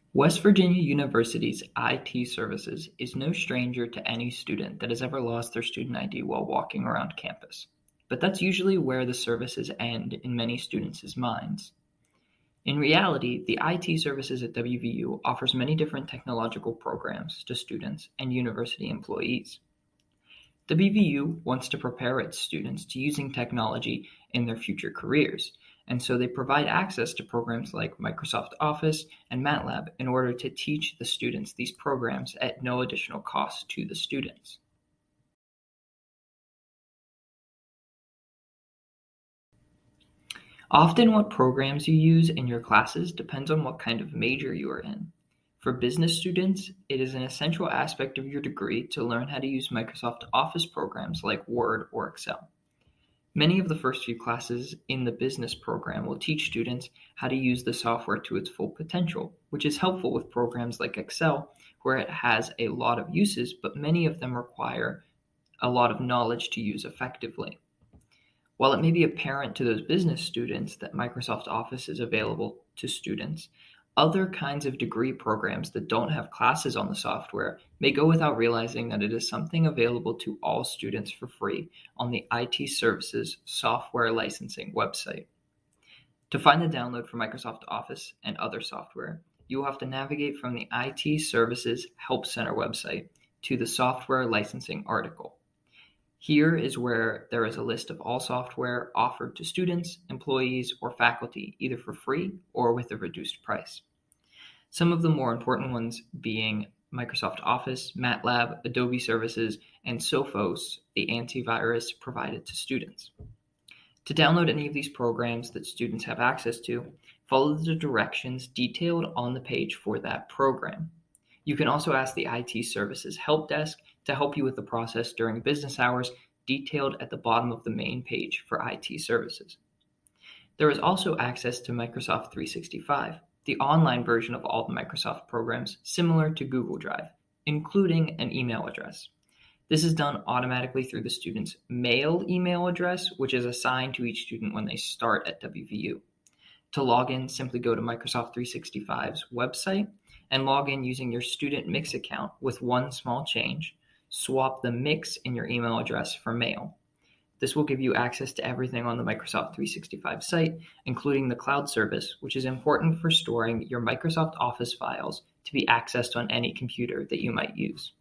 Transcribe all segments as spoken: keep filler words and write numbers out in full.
West Virginia University's I T services is no stranger to any student that has ever lost their student I D while walking around campus. But that's usually where the services end in many students' minds. In reality, the I T services at W V U offers many different technological programs to students and university employees. W V U wants to prepare its students to using technology in their future careers, and so they provide access to programs like Microsoft Office and MATLAB in order to teach the students these programs at no additional cost to the students. Often what programs you use in your classes depends on what kind of major you are in. For business students, it is an essential aspect of your degree to learn how to use Microsoft Office programs like Word or Excel. Many of the first few classes in the business program will teach students how to use the software to its full potential, which is helpful with programs like Excel, where it has a lot of uses, but many of them require a lot of knowledge to use effectively. While it may be apparent to those business students that Microsoft Office is available to students, other kinds of degree programs that don't have classes on the software may go without realizing that it is something available to all students for free on the I T Services software licensing website. To find the download for Microsoft Office and other software, you will have to navigate from the I T Services Help Center website to the software licensing article. Here is where there is a list of all software offered to students, employees, or faculty, either for free or with a reduced price. Some of the more important ones being Microsoft Office, MATLAB, Adobe Services, and Sophos, the antivirus provided to students. To download any of these programs that students have access to, follow the directions detailed on the page for that program. You can also ask the I T Services Help Desk to help you with the process during business hours, detailed at the bottom of the main page for I T services. There is also access to Microsoft three sixty-five, the online version of all the Microsoft programs similar to Google Drive, including an email address. This is done automatically through the student's mail email address, which is assigned to each student when they start at W V U. To log in, simply go to Microsoft three sixty-five's website and log in using your student Mix account with one small change. Swap the Mix in your email address for mail. This will give you access to everything on the Microsoft three sixty-five site, including the cloud service, which is important for storing your Microsoft Office files to be accessed on any computer that you might use.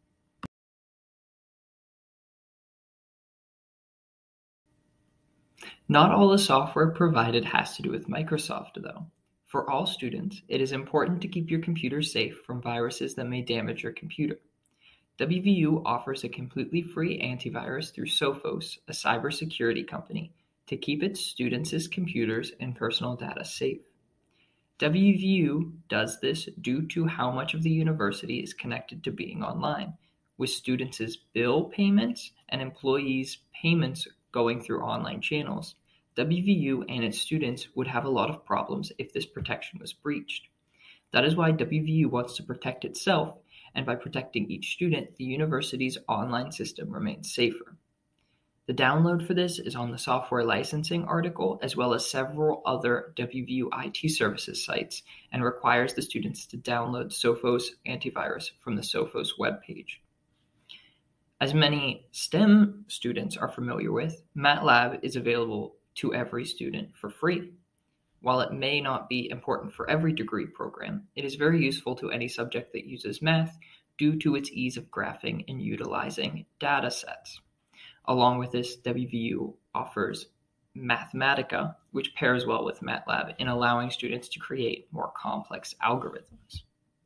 Not all the software provided has to do with Microsoft, though. For all students, it is important to keep your computer safe from viruses that may damage your computer. W V U offers a completely free antivirus through Sophos, a cybersecurity company, to keep its students' computers and personal data safe. W V U does this due to how much of the university is connected to being online, with students' bill payments and employees' payments going through online channels. W V U and its students would have a lot of problems if this protection was breached. That is why W V U wants to protect itself, and by protecting each student, the university's online system remains safer. The download for this is on the software licensing article, as well as several other W V U I T services sites, and requires the students to download Sophos antivirus from the Sophos webpage. As many STEM students are familiar with, MATLAB is available to every student for free. While it may not be important for every degree program, it is very useful to any subject that uses math due to its ease of graphing and utilizing data sets. Along with this, W V U offers Mathematica, which pairs well with MATLAB in allowing students to create more complex algorithms.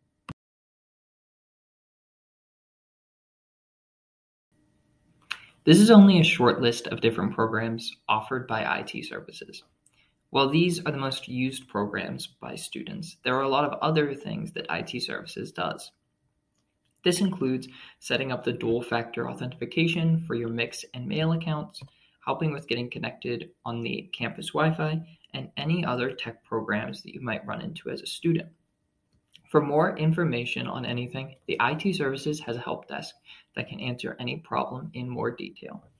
This is only a short list of different programs offered by I T services. While these are the most used programs by students, there are a lot of other things that I T services does. This includes setting up the dual-factor authentication for your Mix and Mail accounts, helping with getting connected on the campus Wi-Fi, and any other tech programs that you might run into as a student. For more information on anything, the I T Services has a help desk that can answer any problem in more detail.